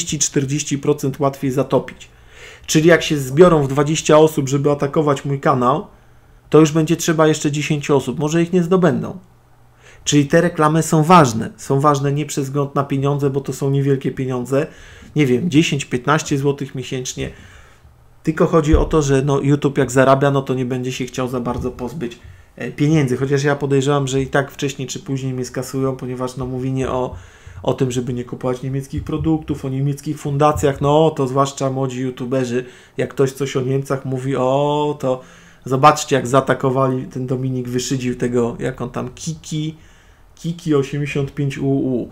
30-40% łatwiej zatopić. Czyli jak się zbiorą w 20 osób, żeby atakować mój kanał, to już będzie trzeba jeszcze 10 osób, może ich nie zdobędą. Czyli te reklamy są ważne nie przez wzgląd na pieniądze, bo to są niewielkie pieniądze, nie wiem, 10-15 zł miesięcznie, tylko chodzi o to, że no, YouTube jak zarabia, no to nie będzie się chciał za bardzo pozbyć pieniędzy, chociaż ja podejrzewam, że i tak wcześniej czy później mnie skasują, ponieważ no, mówienie o tym, żeby nie kupować niemieckich produktów, o niemieckich fundacjach, no to zwłaszcza młodzi YouTuberzy, jak ktoś coś o Niemcach mówi, to zobaczcie jak zaatakowali, ten Dominik wyszydził tego, jak on tam, Kiki 85UU.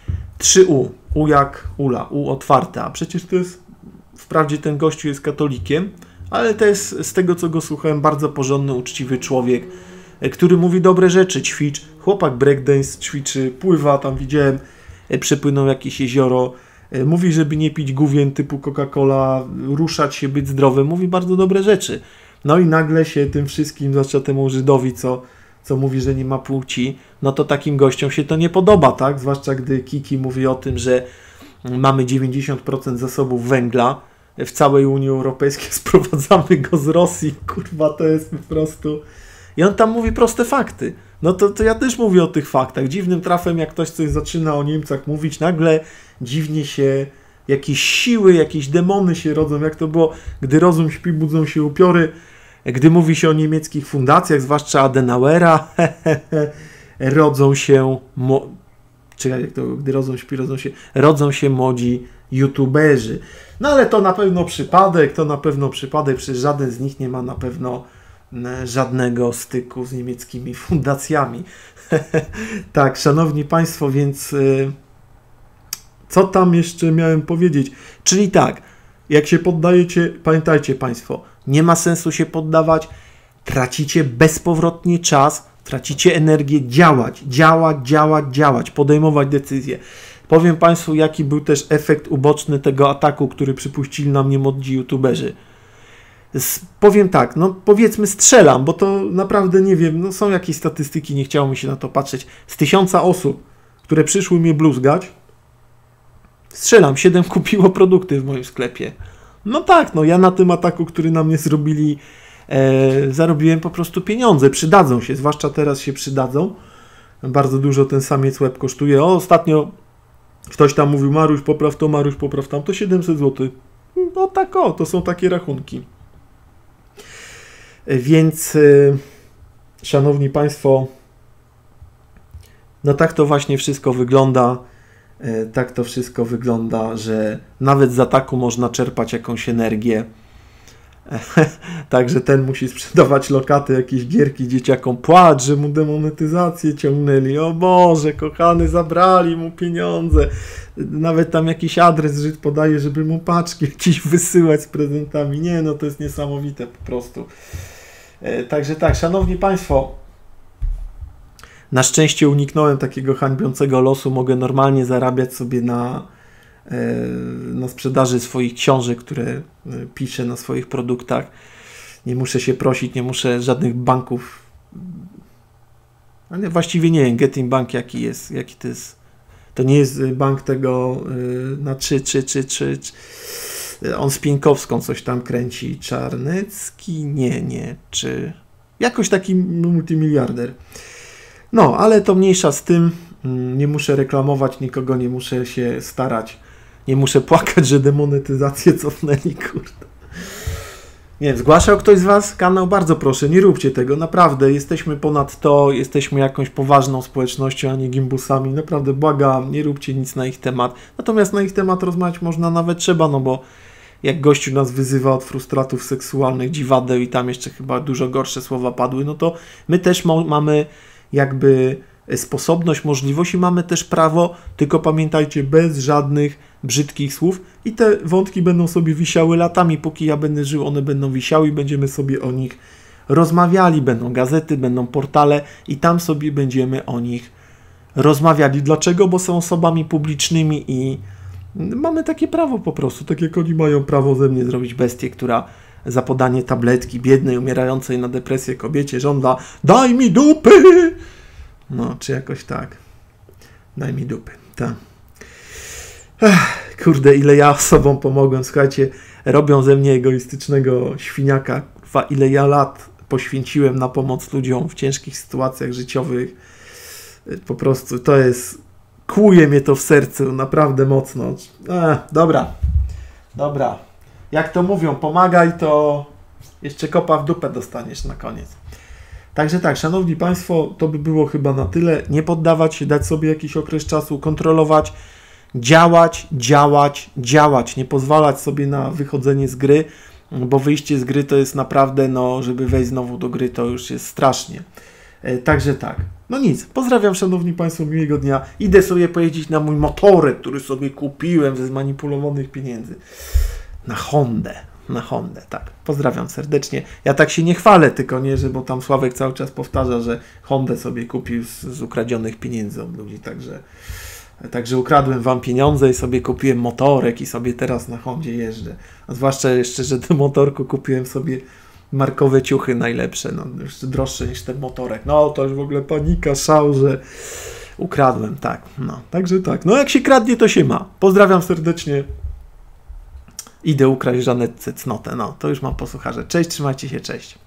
3U. U jak Ula. U otwarte. A przecież to jest, wprawdzie ten gościu jest katolikiem, ale to jest, z tego co go słuchałem, bardzo porządny, uczciwy człowiek, który mówi dobre rzeczy, ćwicz. Chłopak breakdance ćwiczy, pływa, tam widziałem, przepłynął jakieś jezioro. Mówi, żeby nie pić gówien typu Coca-Cola, ruszać się, być zdrowym. Mówi bardzo dobre rzeczy. No i nagle się tym wszystkim, zwłaszcza temu Żydowi, co mówi, że nie ma płci, no to takim gościom się to nie podoba, tak? Zwłaszcza gdy Kiki mówi o tym, że mamy 90% zasobów węgla w całej Unii Europejskiej, sprowadzamy go z Rosji, kurwa, to jest po prostu... I on tam mówi proste fakty. No to ja też mówię o tych faktach. Dziwnym trafem, jak ktoś coś zaczyna o Niemcach mówić, nagle dziwnie się jakieś siły, jakieś demony się rodzą, jak to było, gdy rozum śpi, budzą się upiory. Gdy mówi się o niemieckich fundacjach, zwłaszcza Adenauera, rodzą się, gdy rozum śpi, rodzą się młodzi youtuberzy. No ale to na pewno przypadek, przecież żaden z nich nie ma na pewno żadnego styku z niemieckimi fundacjami. Tak, szanowni Państwo, więc co tam jeszcze miałem powiedzieć? Czyli tak, jak się poddajecie, pamiętajcie Państwo, nie ma sensu się tracicie bezpowrotnie czas, tracicie energię, działać, podejmować decyzje. Powiem Państwu, jaki był też efekt uboczny tego ataku, który przypuścili na mnie młodzi youtuberzy. Powiem tak, no powiedzmy strzelam, bo to naprawdę nie wiem, no są jakieś statystyki, nie chciało mi się na to patrzeć. Z 1000 osób, które przyszły mnie bluzgać, strzelam, 7 kupiło produkty w moim sklepie. No tak, no ja na tym ataku, który na mnie zrobili, zarobiłem po prostu pieniądze, przydadzą się, zwłaszcza teraz się przydadzą. Bardzo dużo ten samiec łeb kosztuje. Ostatnio ktoś tam mówił, Maruś popraw to 700 zł. No tak to są takie rachunki. Więc, szanowni Państwo, no tak to właśnie wszystko wygląda. Tak to wszystko wygląda, że nawet z ataku można czerpać jakąś energię. Także ten musi sprzedawać lokaty, jakieś gierki dzieciakom, płacz, że mu demonetyzację ciągnęli. O Boże, kochany, zabrali mu pieniądze. Nawet tam jakiś adres Żyd podaje, żeby mu paczki jakieś wysyłać z prezentami. Nie, no to jest niesamowite po prostu. Także tak, szanowni państwo, na szczęście uniknąłem takiego hańbiącego losu. Mogę normalnie zarabiać sobie na sprzedaży swoich książek, które piszę na swoich produktach. Nie muszę się prosić, nie muszę żadnych banków. Ale właściwie nie wiem, Getin Bank jaki to jest. To nie jest bank tego na 3. On z Pieńkowską coś tam kręci. Czarnecki? Nie. Czy jakoś taki multimiliarder. No, ale to mniejsza z tym. Nie muszę reklamować nikogo, nie muszę się starać. Nie muszę płakać, że demonetyzację cofnęli, kurde. Nie wiem, zgłaszał ktoś z Was kanał? Bardzo proszę, nie róbcie tego, naprawdę. Jesteśmy ponad to, jesteśmy jakąś poważną społecznością, a nie gimbusami. Naprawdę błagam, nie róbcie nic na ich temat. Natomiast na ich temat rozmawiać można, nawet trzeba, no bo jak gościu nas wyzywa od frustratów seksualnych, dziwadeł i tam jeszcze chyba dużo gorsze słowa padły, no to my też mamy jakby sposobność, możliwość i mamy też prawo, tylko pamiętajcie, bez żadnych brzydkich słów i te wątki będą sobie wisiały latami, póki ja będę żył, one będą wisiały i będziemy sobie o nich rozmawiali, będą gazety, będą portale i tam sobie będziemy o nich rozmawiali. Dlaczego? Bo są osobami publicznymi i mamy takie prawo po prostu, tak jak oni mają prawo ze mnie zrobić bestię, która za podanie tabletki biednej, umierającej na depresję kobiecie żąda: daj mi dupy! No, czy jakoś tak. Daj mi dupy. Tak. Kurde, ile ja osobom pomogłem. Słuchajcie, robią ze mnie egoistycznego świniaka. Ile ja lat poświęciłem na pomoc ludziom w ciężkich sytuacjach życiowych. Po prostu to jest... Kłuje mnie to w sercu naprawdę mocno. Dobra. Jak to mówią, pomagaj, to jeszcze kopa w dupę dostaniesz na koniec. Także tak, szanowni państwo, to by było chyba na tyle. Nie poddawać się, dać sobie jakiś okres czasu, kontrolować, działać. Nie pozwalać sobie na wychodzenie z gry, bo wyjście z gry to jest naprawdę, no, żeby wejść znowu do gry, to już jest strasznie. Także tak. No nic, pozdrawiam szanowni państwo, miłego dnia. Idę sobie pojeździć na mój motorek, który sobie kupiłem ze zmanipulowanych pieniędzy. Na Hondę, tak. Pozdrawiam serdecznie. Ja tak się nie chwalę, tylko nie, że bo tam Sławek cały czas powtarza, że Hondę sobie kupił z ukradzionych pieniędzy od ludzi, także ukradłem wam pieniądze i sobie kupiłem motorek i sobie teraz na Hondzie jeżdżę. A zwłaszcza jeszcze, że do motorku kupiłem sobie markowe ciuchy najlepsze, no jeszcze droższe niż ten motorek. No to już w ogóle panika, szał, że ukradłem, tak. No, także tak. No jak się kradnie, to się ma. Pozdrawiam serdecznie. Idę ukraść Żanetce cnotę. No, to już mam posłucharze. Cześć, trzymajcie się, cześć.